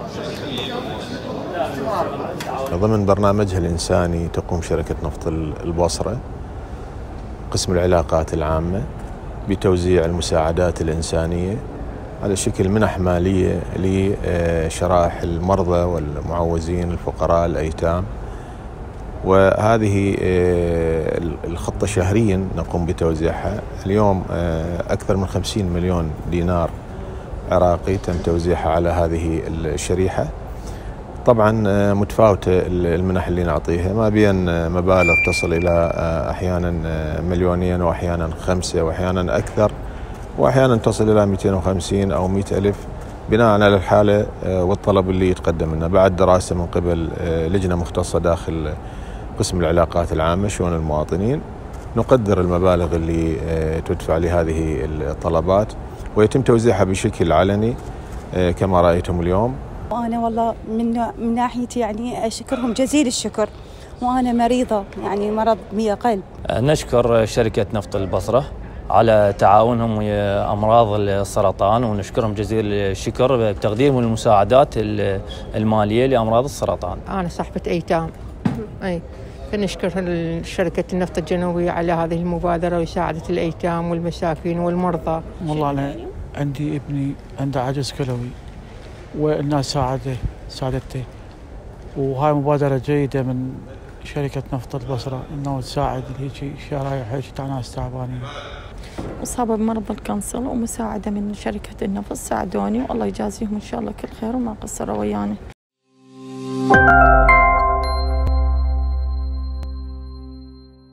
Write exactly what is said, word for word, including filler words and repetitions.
ضمن برنامجها الإنساني تقوم شركة نفط البصرة قسم العلاقات العامة بتوزيع المساعدات الإنسانية على شكل منح مالية لشرائح المرضى والمعوزين الفقراء الأيتام. وهذه الخطة شهريا نقوم بتوزيعها. اليوم أكثر من خمسين مليون دينار عراقي تم توزيعها على هذه الشريحة. طبعا متفاوتة المنح اللي نعطيها، ما بين مبالغ تصل إلى أحيانا مليونين وأحيانا خمسة وأحيانا أكثر، وأحيانا تصل إلى مئتين وخمسين أو مئة ألف بناء على الحالة والطلب اللي يتقدم لنا بعد دراسة من قبل لجنة مختصة داخل قسم العلاقات العامة شؤون المواطنين. نقدر المبالغ اللي تدفع لهذه الطلبات ويتم توزيعها بشكل علني كما رأيتم اليوم. وأنا والله من من ناحيتي يعني أشكرهم جزيل الشكر، وأنا مريضة يعني مرض مية قلب. نشكر شركة نفط البصرة على تعاونهم ويا أمراض السرطان، ونشكرهم جزيل الشكر بتقديم المساعدات المالية لأمراض السرطان. أنا صاحبة أيتام، أي فنشكر شركة النفط الجنوبية على هذه المبادرة وساعدة الأيتام والمساكين والمرضى. والله أنا عندي ابني عنده عجز كلوي والناس ساعده ساعدته، وهاي مبادرة جيدة من شركة نفط البصرة إنه تساعد هيك شرايح هيك تاع ناس تعبانين. مصابة بمرض الكانسر ومساعدة من شركة النفط ساعدوني، والله يجازيهم إن شاء الله كل خير وما قصروا ويانا.